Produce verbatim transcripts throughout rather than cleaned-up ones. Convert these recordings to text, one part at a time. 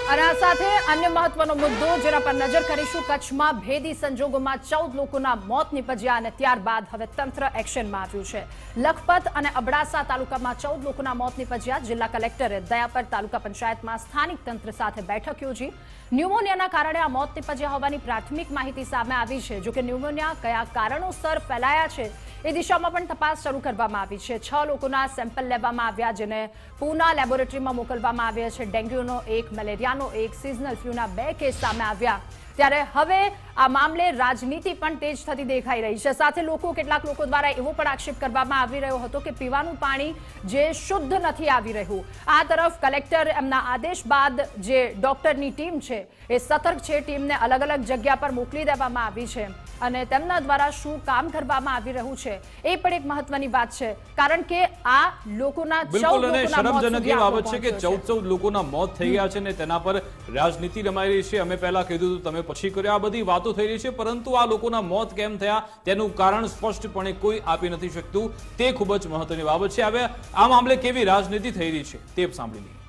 અને આ સાથે અન્ય મહત્વનો મુદ્દો જેના પર નજર કરીશું, કચ્છમાં ભેદી સંજોગોમાં ચૌદ લોકોના મોત નીપજ્યા અને ત્યારબાદ હવે તંત્ર એક્શનમાં આવ્યું છે। લખપત અને અબડાસા તાલુકામાં ચૌદ લોકોના મોત નીપજ્યા। જિલ્લા કલેક્ટરે દયાપર તાલુકા પંચાયતમાં સ્થાનિક તંત્ર સાથે બેઠક યોજી। ન્યુમોનિયાના કારણે આ મોત નીપજ્યા હોવાની પ્રાથમિક માહિતી સામે આવી છે। જોકે ન્યુમોનિયા કયા કારણોસર ફેલાયા છે એ દિશામાં પણ તપાસ શરૂ કરવામાં આવી છે। છ લોકોના સેમ્પલ લેવામાં આવ્યા, જેને પૂના લેબોરેટરીમાં મોકલવામાં આવ્યા છે। ડેન્ગ્યુનો એક, મલેરિયાનો એક, સિઝનલ ફ્લૂના બે કેસ સામે આવ્યા। ત્યારે હવે આ મામલે રાજનીતિ પણ તેજ થતી દેખાઈ રહી છે। સાથે લોકો કેટલાક લોકો દ્વારા એવો પણ આક્ષેપ કરવામાં આવી રહ્યો હતો કે પીવાનું પાણી જે શુદ્ધ નથી આવી રહ્યું। આ તરફ કલેક્ટર એમના આદેશ બાદ જે ડોક્ટરની ટીમ છે એ સતર્ક છે। ટીમને અલગ અલગ જગ્યા પર મોકલી દેવામાં આવી છે અને તેમના દ્વારા શું કામ કરવામાં આવી રહ્યું છે એ પણ એક મહત્વની વાત છે, કારણ કે આ લોકોના બિલકુલ અને શરમજનક એ બાબત છે કે ચૌદ ચૌદ લોકોના મોત થઈ ગયા છે ને તેના પર રાજનીતિ રમાઈ રહી છે। અમે પહેલા કીધું હતું, તમે પછી કર્યો, આ બધી વાતો થઈ રહી છે, પરંતુ આ લોકોના મોત કેમ થયા તેનું કારણ સ્પષ્ટપણે કોઈ આપી નથી શકતું। તે ખૂબ જ મહત્વની બાબત છે। હવે આ મામલે કેવી રાજનીતિ થઈ રહી છે તે સાંભળી લઈએ।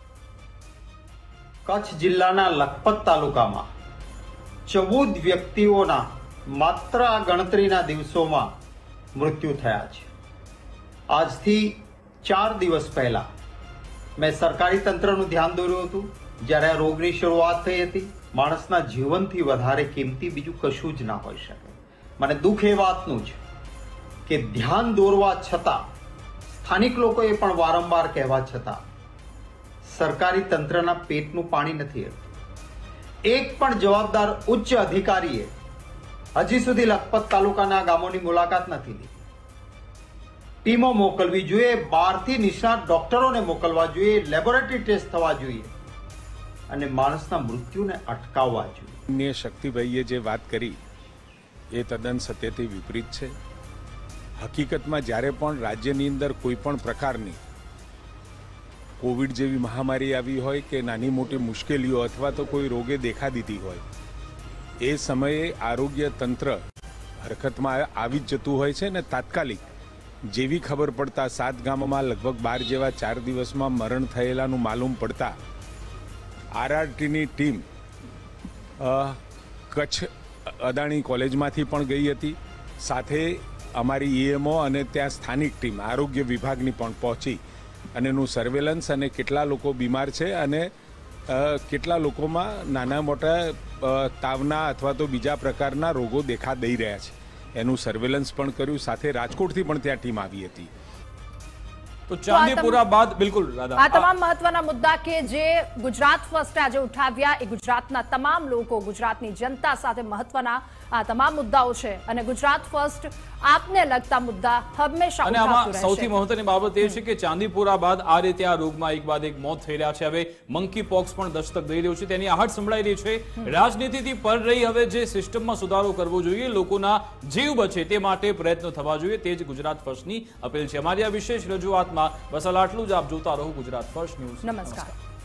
કચ્છ જિલ્લાના લખપત તાલુકામાં ચૌદ વ્યક્તિઓના માત્ર આ ગણતરીના દિવસોમાં મૃત્યુ થયા છે। આજથી ચાર દિવસ પહેલા મેં સરકારી તંત્રનું ધ્યાન દોર્યું હતું, જ્યારે આ રોગની શરૂઆત થઈ હતી। માણસના જીવનથી વધારે કિંમતી બીજું કશું જ ના હોઈ શકે। મને દુઃખ એ વાતનું છે કે ધ્યાન દોરવા છતાં, સ્થાનિક લોકોએ પણ વારંવાર કહેવા છતાં સરકારી તંત્રના પેટનું પાણી નથી હલતું। એક પણ જવાબદાર ઉચ્ચ અધિકારીએ હજી સુધી લખપત તાલુકાના ગામોની મુલાકાત નથી લીધી। ટીમો મોકલવી જોઈએ, બહારથી નિષ્ણાત ડોક્ટરોને મોકલવા જોઈએ, લેબોરેટરી ટેસ્ટ થવા જોઈએ અને માણસના મૃત્યુને અટકાવવા જોઈએ। ને શક્તિભાઈએ જે વાત કરી એ તદ્દન સત્યથી વિપરીત છે। હકીકતમાં જ્યારે પણ રાજ્યની અંદર કોઈ પણ પ્રકારની કોવિડ જેવી મહામારી આવી હોય કે નાની મોટી મુશ્કેલીઓ અથવા તો કોઈ રોગે દેખા દીધી હોય, એ સમયે આરોગ્ય તંત્ર હરકતમાં આવી જ જતું હોય છે ને તાત્કાલિક જેવી ખબર પડતા સાત ગામમાં લગભગ બાર જેવા ચાર દિવસમાં મરણ થયેલાનું માલુમ પડતા આરઆરટીની ટીમ કચ્છ અદાણી કોલેજમાંથી પણ ગઈ હતી। સાથે અમારી ઈએમઓ અને ત્યાં સ્થાનિક ટીમ આરોગ્ય વિભાગની પણ પહોંચી અને એનું સર્વેલન્સ અને કેટલા લોકો બીમાર છે અને કેટલા લોકોમાં નાના મોટા તાવના અથવા તો બીજા પ્રકારના રોગો દેખા દઈ રહ્યા છે એનું સર્વેલન્સ પણ કર્યું। સાથે રાજકોટથી પણ ત્યાં ટીમ આવી હતી। તો ચાંદીપુરા બાદ બિલકુલ આ તમામ મહત્વના મુદ્દા કે જે ગુજરાત ફર્સ્ટ આજે ઉઠાવ્યા એ ગુજરાતના તમામ લોકો, ગુજરાતની જનતા સાથે મહત્વના આ તમામ મુદ્દાઓ છે અને ગુજરાત ફર્સ્ટ આપને લગતા મુદ્દા હંમેશા અને આમાં સૌથી મહત્વની બાબત એ છે કે ચાંદીપુરા બાદ આ રીતે આ રોગમાં એક બાદ એક મોત થઈ રહ્યા છે। હવે મંકી પોક્સ પણ દસ્તક દઈ રહ્યું છે, તેની આહટ સંભળાઈ રહી છે। રાજનીતિથી પર રહી હવે જે સિસ્ટમમાં સુધારો કરવો જોઈએ, લોકોના જીવ બચે તે માટે પ્રયત્નો થવા જોઈએ, તે જ ગુજરાત ફર્સ્ટની અપીલ છે। અમારી આ વિશેષ રજૂઆતમાં બસ આટલું જ। આપ જોતા રહો ગુજરાત ફર્સ્ટ ન્યૂઝ। નમસ્કાર।